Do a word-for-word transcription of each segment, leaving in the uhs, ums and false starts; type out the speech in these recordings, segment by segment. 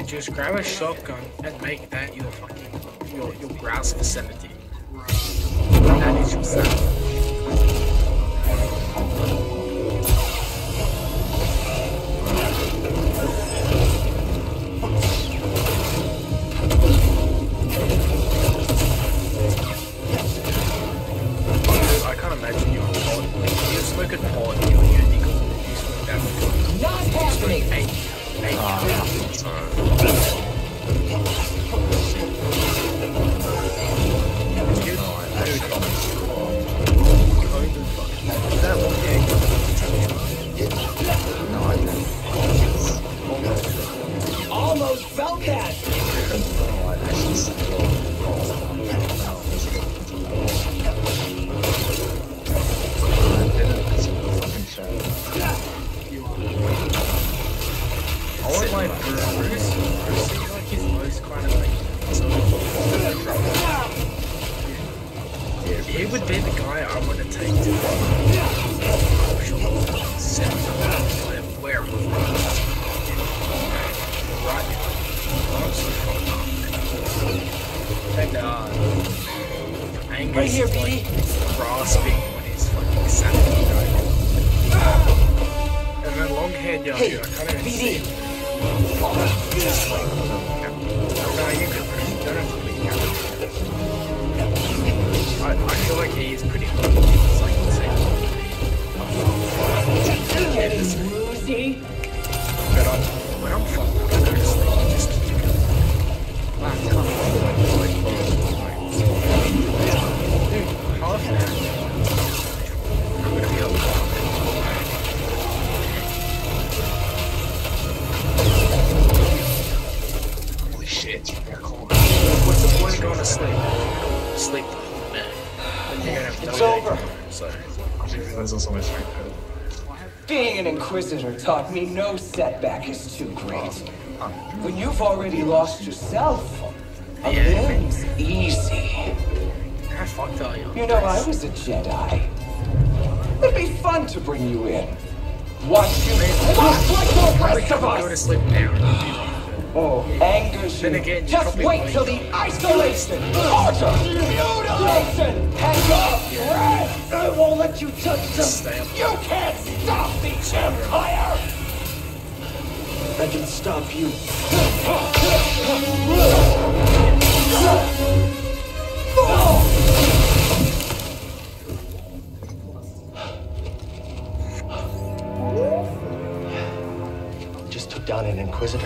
just grab a shotgun and make that your fucking your your browse vicinity. That is your sound. I can't imagine you on pod. You smoke a pod and you're unique. You smoke that one. Not happening! Eight. Eight. Almost felt that! I want like Bruce. Bruce seems like he's most kind of like he would be the guy I want to take to set where right I'm so fucked up. And uh Angus Right here, is B D. like grasping when he's fucking sanity going. And then long haired young Hey, dude, I can't even B D. see him. Just like no, you could you don't have to be I, I feel like he is pretty good. It's like the same. Getting woozy? But I'm, when I'm fucked up, I go to sleep and just keep it. Wow, it's kind of like, dude, half an hour. I'm gonna be up. Holy shit, what's the point of going to sleep? Sleep the whole day. Then you're gonna have It's no over. day. So, There's also my strength code. Being an Inquisitor taught me no setback is too great. When you've already lost yourself, a Yeah. limb's easy. how fucked are you? You know, I was a Jedi. It'd be fun to bring you in. Watch you watch like the Probably rest of can't go to us! sleep now. Oh, angers you. Then again, you Just probably wait won't. till the isolation! Archer! Mutilation! And your breath! I won't let you touch Stay them! up. You can't stop the Empire! I can stop you. Just took down an Inquisitor.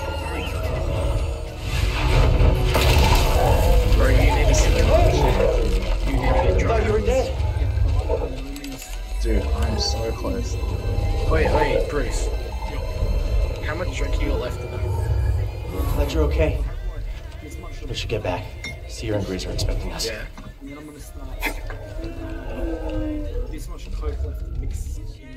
Bro, you need to see it. You need to I get thought you were drunk. dead. Dude, I'm so close. Wait, wait, Bruce. How much drink you got left in there? Glad you're okay. We should get back. Seer and Grease are expecting us. Yeah. And then I'm gonna start this much coke left to mix